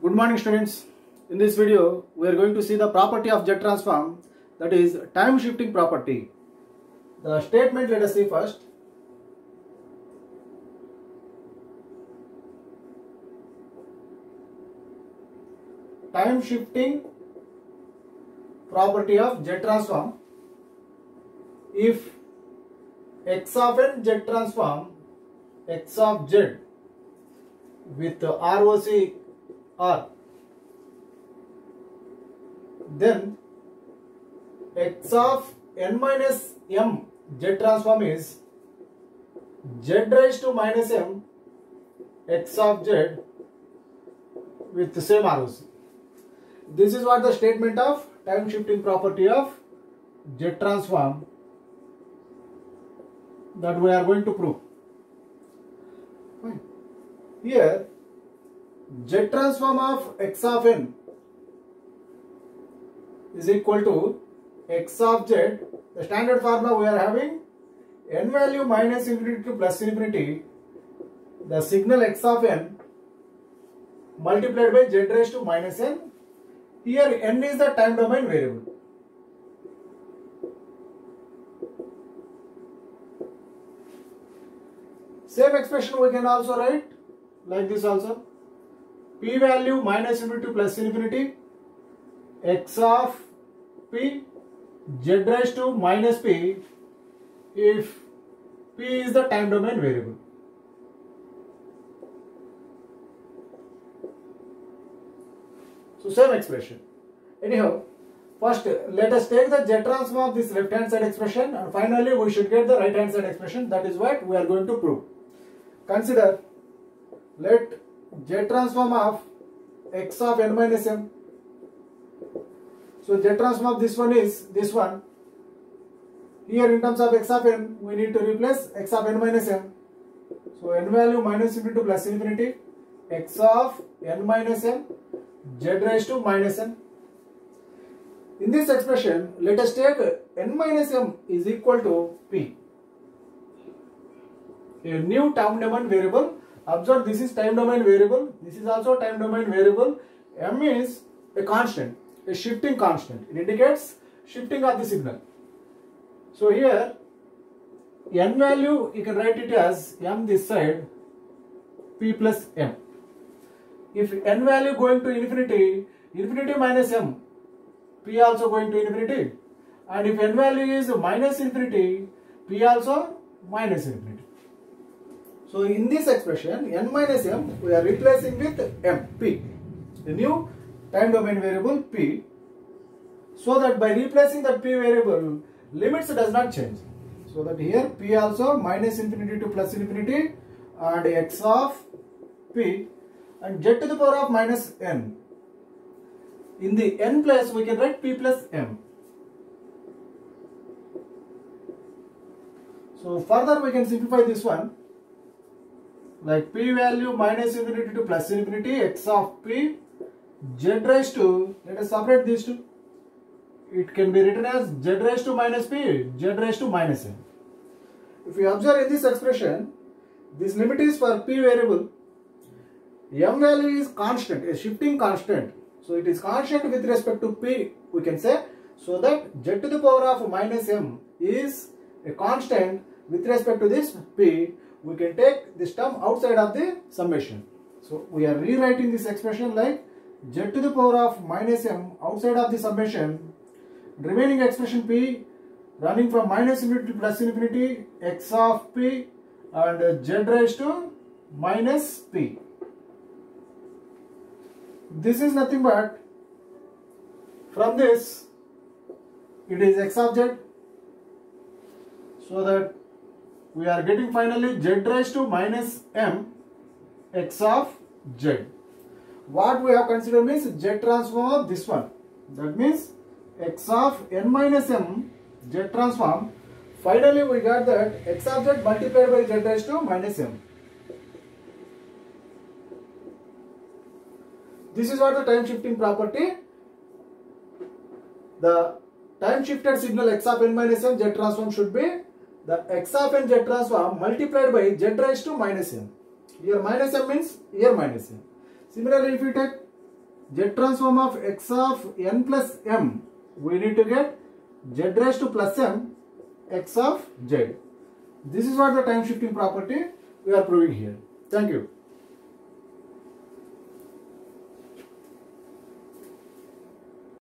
Good morning students. In this video we are going to see the property of Z transform, that is time shifting property. The statement let us see first. Time shifting property of Z transform. If x of n Z transform x of z with ROC R, then x of n minus m Z transform is z raised to minus m x of z with the same ROC. This is what the statement of time shifting property of Z transform that we are going to prove. Here Z transform of x of n is equal to x of z. The standard formula we are having n value minus infinity to plus infinity, the signal x of n multiplied by z raised to minus n. Here n is the time domain variable. Same expression we can also write like this also. P value minus infinity to plus infinity, x of p z raised to minus p if p is the time domain variable. So same expression. Anyhow, first let us take the Z transform of this left hand side expression, and finally we should get the right hand side expression. That is what we are going to prove. Consider, let Z transform of x of n minus m. So Z transform of this one is this one. Here in terms of x of n, we need to replace x of n minus m. So n value minus infinity to plus infinity, x of n minus m z raised to minus n. In this expression, let us take n minus m is equal to p, a new time domain variable. Observe, this is time domain variable, this is also time domain variable. M is a constant, a shifting constant. It indicates shifting of the signal. So here n value you can write it as m this side, p plus m. If n value going to infinity, infinity minus m, p also going to infinity. And if n value is minus infinity, p also minus infinity. So in this expression, n minus m, we are replacing with m, p, the new time domain variable p, so that by replacing the p variable, limits does not change. So that here p also minus infinity to plus infinity and x of p and z to the power of minus n. In the n place we can write p plus m. So further we can simplify this one like p value minus infinity to plus infinity, x of p z raised to, let us separate these two. It can be written as z raised to minus p, z raised to minus n. If we observe in this expression, this limit is for p variable. M value is constant, a shifting constant. So it is constant with respect to p, we can say. So that z to the power of minus m is a constant with respect to this p. We can take this term outside of the summation. So we are rewriting this expression like z to the power of minus m outside of the summation. Remaining expression p running from minus infinity to plus infinity, x of p and z raised to minus p. This is nothing but, from this it is x of z, so that we are getting finally z raised to minus m x of z. What we have considered means z transform of this one, that means x of n minus m z transform. Finally we got that x of z multiplied by z raised to minus m. This is what the time shifting property. The time shifted signal x of n minus m z transform should be the x of n z transform multiplied by z raised to minus m. Here minus m means here minus m. Similarly, if you take Z transform of x of n plus m, we need to get z raised to plus m x of z. This is what the time shifting property we are proving here. Thank you.